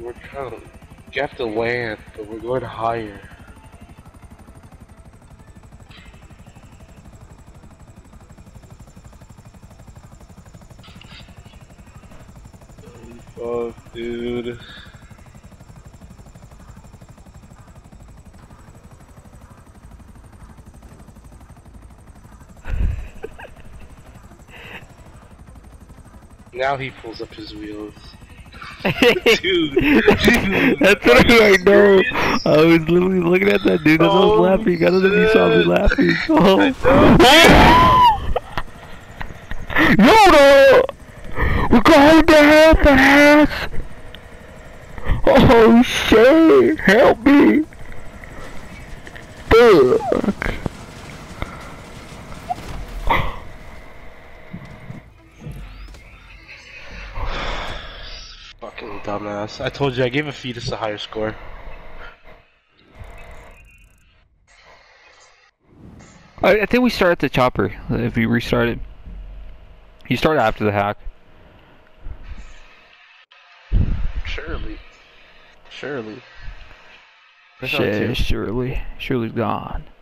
we're trying. You have to land, but we're going higher. Oh, fuck, dude. Now he pulls up his wheels. Dude, that's what I know. I was literally looking at that dude as I was laughing. I don't know if you saw me laughing. Oh. Yoda! We're going down fast! Oh shit! Help me! Fuck! Fucking dumbass. I told you I gave a fetus a higher score. I think we start at the chopper if we restarted. You start after the hack. Shirley. Shirley. Shit, Shirley. Shirley's gone.